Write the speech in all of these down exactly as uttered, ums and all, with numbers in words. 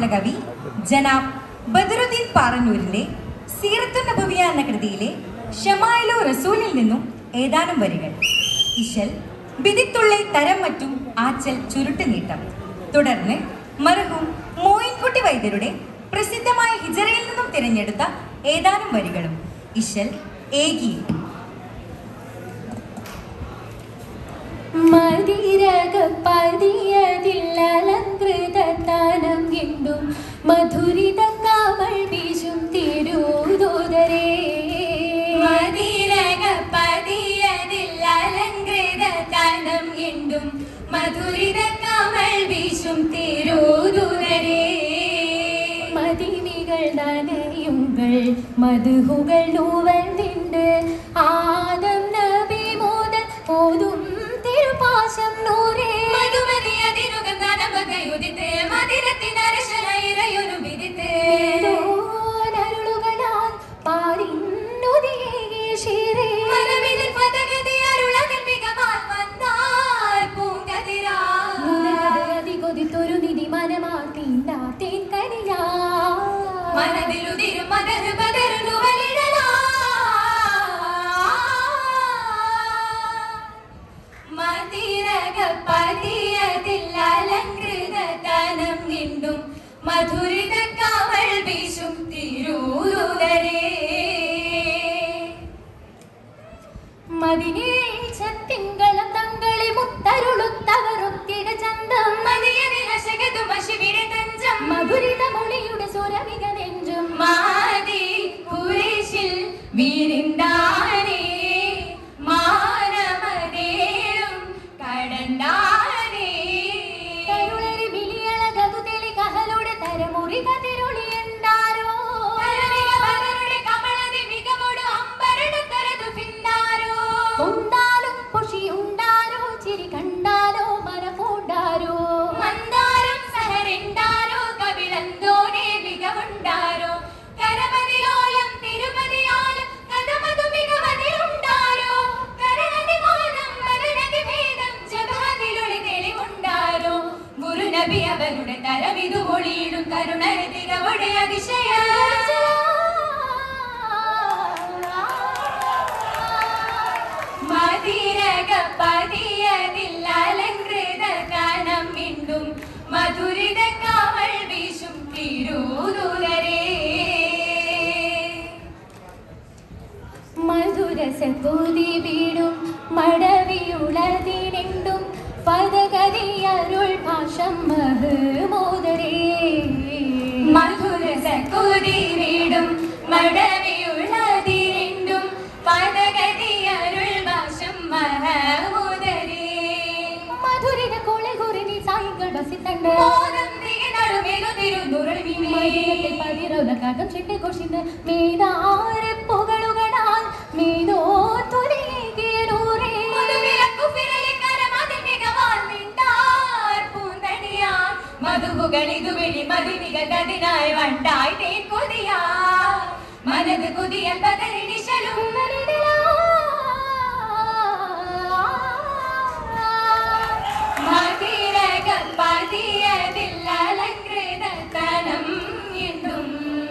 കവി ജനാബ് ബദറുദ്ദീൻ പാറന്നൂരിന്റെ സീറത്തുൻ നബവിയ എന്ന കൃതിയിലെ ഷമായിലു റസൂലിൽ നിന്നും ഏതാനും വരികൾ. ഇശൽ ബിദിത്തുള്ളെ തരം മറ്റും ആച്ചൽ ചുരുട്ട് നീട്ടം. തുടർന്ന് മർഹൂം മോയിൻകുട്ടി വൈദ്യരുടെ പ്രസിദ്ധമായ ഹിജറയിൽ നിന്നും തിരഞ്ഞെടുത്ത ഏതാനും വരികളും. ഇശൽ ഏകി. മതിരകപ്പതിയതില്ലലങ്കൃതത്താനം എന്നും മധുരിത കാവൾ വീശും തിരുദൂതരേ. മതിരകപ്പതിയതില്ലലങ്കൃതത്താനം എന്നും മധുരിത കാവൾ വീശും തിരുദൂതരേ. മദിനികൾ നനയുങ്ങൾ മധുഹുകൾ നൂവൽ നിണ്ട് ആദം നബി മുതൽ പോതും തിരുപാശം നൂരേ. മധുമതി അതിരുകം നനമകയുദിത്ത് മതിരത്തിനരശനയിരയൊരു വിദിത്ത് അരുളുകളാൽ പാരിന്നുതിയേ ശിരേ. മനമിതിൽ പദഗതി അരുളകൽ മികമാൽ വന്നാൽ പൂങ്കതിരാ മുതലതി കൊതിത്തൊരു നിധി മനമാർത്തിണ്ടാ തേൻകരിയാ മനതിലുതിരും മദര് ബദരു വലിടലാ. മതിരകപ്പതിയതില്ലലങ്കൃതത്താനം എന്നും മധുരിത കാവൾ വീശും തിരുദൂതരേ. മദിനേ ചത്തിങ്കളും തങ്ങളെ മുത്തരുളുത്തവരൊത്തിട ചന്തം മതിയതിലശകതു മഷിവിടെ തഞ്ചം മധുരിത മൊഴിയുടെ സുരവിക നെഞ്ചും മാതി കുരിശിൽ വീരിന്താനേ മാനമതേഴും കടണ്ടാനേ. കരുളരി വിളിയളകു തെളി കഹലോടെ തരമുറി കതിരൊളി എന്താരോ കമളതി മികവോട് അമ്പരടക്കരതു പിന്നാരോ. ഉണ്ടാലും പൊഷിയുണ്ടാരോ ചിരി കണ്ടാലോ മനപൂണ്ടാരോ മന്ദാരം സഹരെണ്ടാരോ കവിളന്തോനെ മികവുണ്ടാരോ കരമതിലോലം തിരുപതിയാലും കഥമതു മികവതിലുണ്ടാരോ കരണതി മോദം മരണതി ഭേദം ജഗഹതിലൊളി തെളിവുണ്ടാരോ. ഗുരുനബി അവരുടെ തരവിതു ഒളിയിടും കരുണരി തികവടെ അതിശയ. മതിരകപ്പതിയതില്ലലങ്കൃതത്താനം എന്നും മധുരിത കാവൾ വീശും തിരുദൂതരേ. മധുരസക്കൂതി വീടും മടവിയുളതിനെണ്ടും പദഗതിയരുൾ ഭാഷം മഹമൂദരേ. മധുരസക്കൂതി വീടും മടവിയുളതിനെണ്ടും പദഗതിയരുൾ ഭാഷം മഹമൂദരേ. മധുരിത കോളെ കുറിനി സായികൾ ബസിത്തണ്ട് പതിരൗലകാകം ചെട്ടി കൊഷിന്ന് മേതാരെ പുകളുകളാൽ മേതോ തുരേകേരൂരേ. മധുകളിതു വിളി മതിനികതിനായി വണ്ടായി തേൻ കൊതിയാ മനത് കൊതിയ പതരിണിശലും മതിരകപ്പതിയതില്ലലങ്കൃതത്താനം എന്നും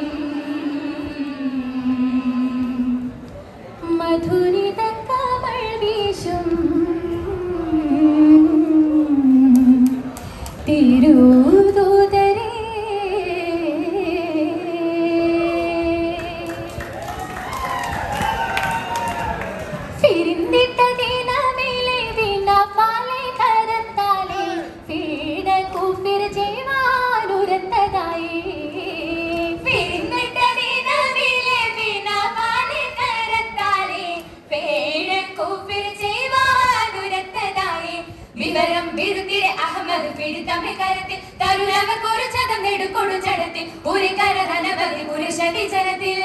മധുരിത കാവൾ വീശും തിരുദൂതരേ. പിരിന്തിട്ട ദിനമേലെ വിനപാലെ കരത്താലെ പീഡ കൂപ്പിർ ചെയ്യുവാനുരത്തതായി. പിരിന്തിട്ട ദിനമേലെ വിനപാലെ കരത്താലെ പീഡ കൂപ്പിർ ചെയ്യുവാനുരത്തതായി. വിവരം വിരുത്തിരെ അഹമ്മദ് പിടിത്തമ്മെ കരത്തിൽ തരുലവ കുറിച്ചതം നെടുക്കൊടു ചടത്തിൽ ഒരു കരധനവതി പുരുഷതി ജനത്തിൽ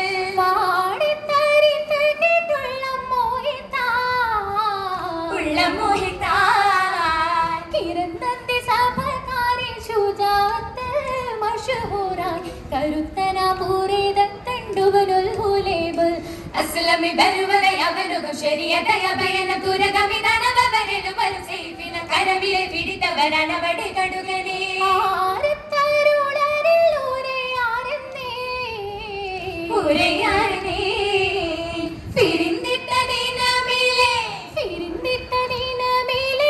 കരുത്തന പൂരേത തണ്ടുവനുൽ ഹുലേബൽ അസ്ലമി ബരുവദയ അവനുകം ശരിയദയ ബയന തുരഗമിദന ബവരനു കരവിലെ പിടിത്തവരണവടെ കടുകനെ ആരത്തരുളരിൽ ഉരയാനേ പിരിന്തിട്ട ദിനമിലെ പിരിന്തിട്ട ദിനമിലെ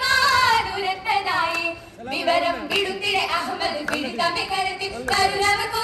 വിവരം വിടുത്തിരെ അഹമ്മദ് പിടുത്തമേ കരുത്തി കരുണവ